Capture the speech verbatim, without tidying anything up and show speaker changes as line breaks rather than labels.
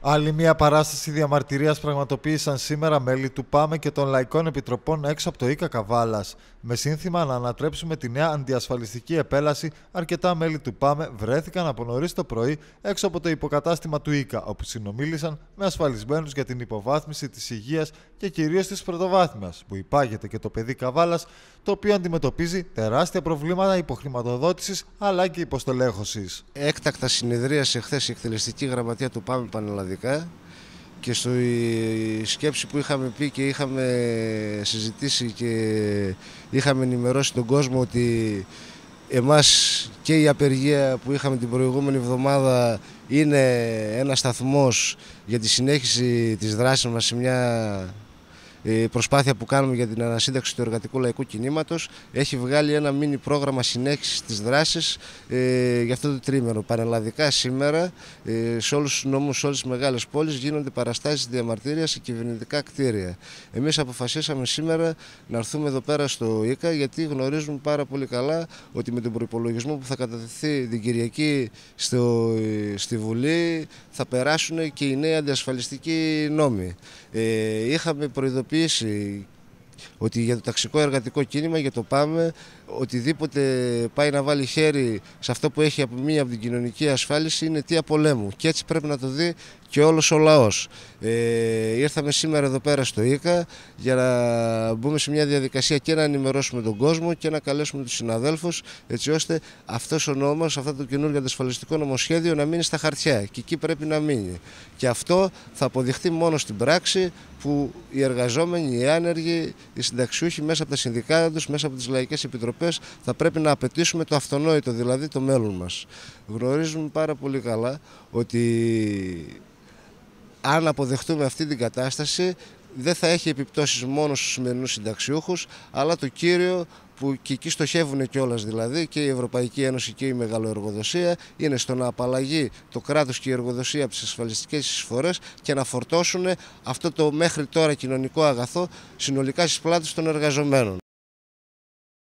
Άλλη μια παράσταση διαμαρτυρίας πραγματοποίησαν σήμερα μέλη του ΠΑΜΕ και των Λαϊκών Επιτροπών έξω από το ΙΚΑ Καβάλας. Με σύνθημα να ανατρέψουμε τη νέα αντιασφαλιστική επέλαση, αρκετά μέλη του ΠΑΜΕ βρέθηκαν από νωρίς το πρωί έξω από το υποκατάστημα του ΙΚΑ, όπου συνομίλησαν με ασφαλισμένους για την υποβάθμιση της υγείας και κυρίως της πρωτοβάθμιας, που υπάγεται και το παιδί Καβάλας, το οποίο αντιμετωπίζει τεράστια προβλήματα υποχρηματοδότησης αλλά και υποστελέχωσης.
Έκτακτα συνεδρίασε χθες η εκτελεστική γραμματεία του ΠΑΜΕ πανελλαδικά και στο η σκέψη που είχαμε πει και είχαμε συζητήσει και είχαμε ενημερώσει τον κόσμο ότι εμάς και η απεργία που είχαμε την προηγούμενη εβδομάδα είναι ένας σταθμός για τη συνέχιση της δράσης μας σε μια προσπάθεια που κάνουμε για την ανασύνταξη του εργατικού λαϊκού κινήματος. Έχει βγάλει ένα μίνι πρόγραμμα συνέχισης της δράσης ε, για αυτό το τρίμηνο. Πανελλαδικά σήμερα ε, σε όλους τους νόμους, σε όλες τις μεγάλες πόλεις γίνονται παραστάσεις διαμαρτυρίας σε κυβερνητικά κτίρια. Εμείς αποφασίσαμε σήμερα να έρθουμε εδώ πέρα στο ΙΚΑ, γιατί γνωρίζουμε πάρα πολύ καλά ότι με τον προϋπολογισμό που θα κατατεθεί την Κυριακή στο, στη Βουλή θα περάσουν και οι νέοι αντιασφαλιστικοί νόμοι. Ε, είχαμε προειδοποιήσει ότι για το ταξικό εργατικό κίνημα, για το ΠΑΜΕ, οτιδήποτε πάει να βάλει χέρι σε αυτό που έχει απομείνει από την κοινωνική ασφάλιση είναι αιτία πολέμου, και έτσι πρέπει να το δει και όλος ο λαός. Ε, ήρθαμε σήμερα εδώ πέρα στο ΙΚΑ για να μπούμε σε μια διαδικασία και να ενημερώσουμε τον κόσμο και να καλέσουμε τους συναδέλφους, έτσι ώστε αυτός ο νόμος, αυτό το καινούργιο αντασφαλιστικό νομοσχέδιο να μείνει στα χαρτιά, και εκεί πρέπει να μείνει. Και αυτό θα αποδειχθεί μόνο στην πράξη, που οι εργαζόμενοι, οι άνεργοι, οι συνταξιούχοι μέσα από τα συνδικάτα τους, μέσα από τις λαϊκές επιτροπές, θα πρέπει να απαιτήσουμε το αυτονόητο, δηλαδή το μέλλον μας. Γνωρίζουμε πάρα πολύ καλά ότι αν αποδεχτούμε αυτή την κατάσταση δεν θα έχει επιπτώσεις μόνο στους σημερινούς συνταξιούχους, αλλά το κύριο που και εκεί στοχεύουν κιόλας, δηλαδή και η Ευρωπαϊκή Ένωση και η μεγαλοεργοδοσία, είναι στο να απαλλαγεί το κράτος και η εργοδοσία από τις ασφαλιστικές εισφορές και να φορτώσουν αυτό το μέχρι τώρα κοινωνικό αγαθό συνολικά στις πλάτες των εργαζομένων.